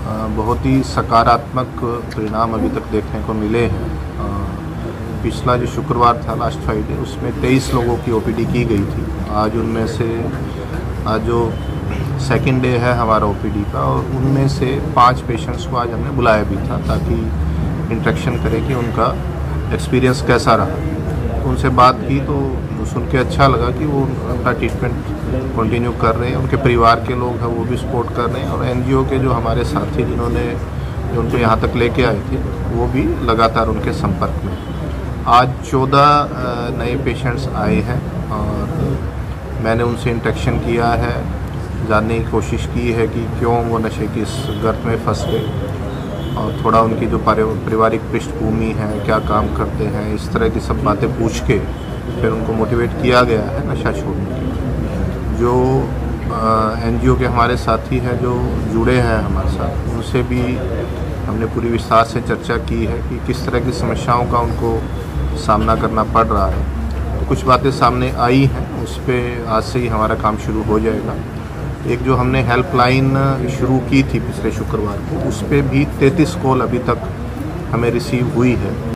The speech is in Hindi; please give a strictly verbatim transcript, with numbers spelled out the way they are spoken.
बहुत ही सकारात्मक परिणाम अभी तक देखने को मिले हैं। पिछला जो शुक्रवार था, लास्ट फ्राइडे, उसमें तेईस लोगों की ओपीडी की गई थी। आज उनमें से आज जो सेकंड डे है हमारा ओपीडी का, और उनमें से पाँच पेशेंट्स को आज हमने बुलाया भी था ताकि इंटरेक्शन करें कि उनका एक्सपीरियंस कैसा रहा। उनसे बात की तो सुन के अच्छा लगा कि वो उनका ट्रीटमेंट कंटिन्यू कर रहे हैं, उनके परिवार के लोग हैं वो भी सपोर्ट कर रहे हैं, और एनजीओ के जो हमारे साथी जिन्होंने जो उनको यहाँ तक लेके आए थे वो भी लगातार उनके संपर्क में। आज चौदह नए पेशेंट्स आए हैं और मैंने उनसे इंटरेक्शन किया है, जानने की कोशिश की है कि क्यों वो नशे की इस गर्त में फंस गए, और थोड़ा उनकी जो पारिवारिक पृष्ठभूमि है, क्या काम करते हैं, इस तरह की सब बातें पूछ के फिर उनको मोटिवेट किया गया है नशा छोड़ने के लिए। जो एनजीओ के हमारे साथी हैं जो जुड़े हैं हमारे साथ, उनसे भी हमने पूरी विस्तार से चर्चा की है कि किस तरह की समस्याओं का उनको सामना करना पड़ रहा है। तो कुछ बातें सामने आई हैं, उस पर आज से ही हमारा काम शुरू हो जाएगा। एक जो हमने हेल्पलाइन शुरू की थी पिछले शुक्रवार को, उस पर भी तैंतीस कॉल अभी तक हमें रिसीव हुई है।